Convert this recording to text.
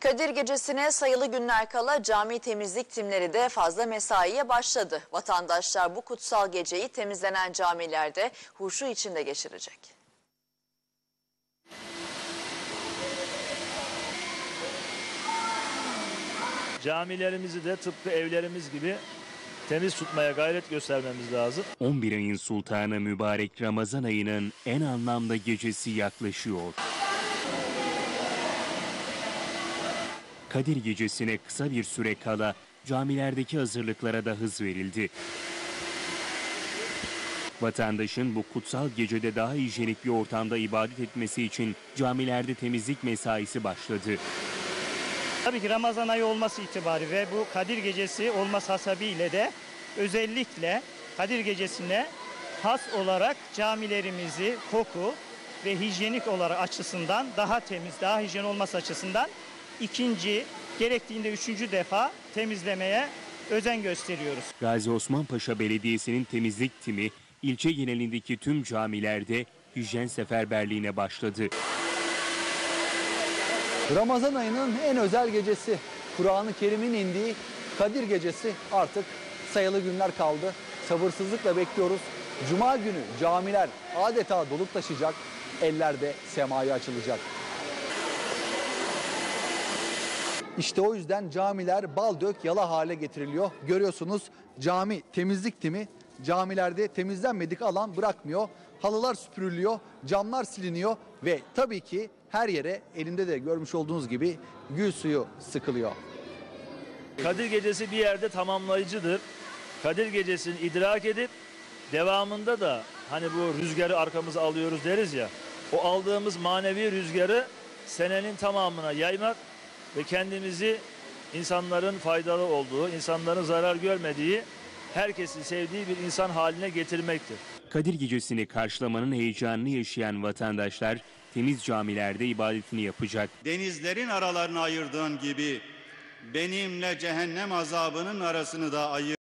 Kadir Gecesi'ne sayılı günler kala cami temizlik timleri de fazla mesaiye başladı. Vatandaşlar bu kutsal geceyi temizlenen camilerde huşu içinde geçirecek. Camilerimizi de tıpkı evlerimiz gibi temiz tutmaya gayret göstermemiz lazım. 11 ayın sultanı mübarek Ramazan ayının en anlamlı gecesi yaklaşıyor. Kadir Gecesi'ne kısa bir süre kala camilerdeki hazırlıklara da hız verildi. Vatandaşın bu kutsal gecede daha hijyenik bir ortamda ibadet etmesi için camilerde temizlik mesaisi başladı. Tabii ki Ramazan ayı olması itibariyle ve bu Kadir Gecesi olması hasebiyle de özellikle Kadir Gecesi'ne has olarak camilerimizi koku ve hijyenik olarak açısından daha temiz, daha hijyen olması açısından ikinci, gerektiğinde üçüncü defa temizlemeye özen gösteriyoruz. Gazi Osman Paşa Belediyesi'nin temizlik timi ilçe genelindeki tüm camilerde hijyen seferberliğine başladı. Ramazan ayının en özel gecesi, Kur'an-ı Kerim'in indiği Kadir Gecesi artık sayılı günler kaldı. Sabırsızlıkla bekliyoruz. Cuma günü camiler adeta dolup taşacak, eller de semaya açılacak. İşte o yüzden camiler bal dök yala hale getiriliyor. Görüyorsunuz cami temizlik timi camilerde temizlenmedik alan bırakmıyor. Halılar süpürülüyor, camlar siliniyor ve tabii ki her yere elinde de görmüş olduğunuz gibi gül suyu sıkılıyor. Kadir Gecesi bir yerde tamamlayıcıdır. Kadir Gecesi'ni idrak edip devamında da hani bu rüzgarı arkamıza alıyoruz deriz ya. O aldığımız manevi rüzgarı senenin tamamına yaymak ve kendimizi insanların faydalı olduğu, insanların zarar görmediği, herkesin sevdiği bir insan haline getirmektir. Kadir Gecesi'ni karşılamanın heyecanını yaşayan vatandaşlar temiz camilerde ibadetini yapacak. Denizlerin aralarını ayırdığın gibi benimle cehennem azabının arasını da ayır.